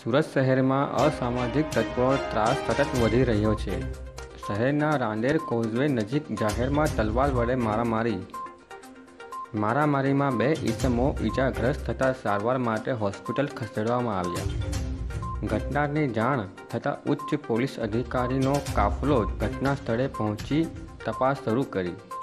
સુરત શહેરમાં અસામાજિક તત્વોનો ત્રાસ સતત વધી રહ્યો છે। શહેરના રાંદેર કોઝવે નજીક જાહેરમાં તલવાર વડે મારામારીમાં 2 ઈસમો ઈજાગ્રસ્ત થતાં સારવાર માટે હોસ્પિટલ ખસેડવામાં આવ્યા। ઘટનાની જાણ થતાં ઉચ્ચ પોલીસ અધિકારીનો કાફલો ઘટના સ્થળે પહોંચી તપાસ શરૂ કરી।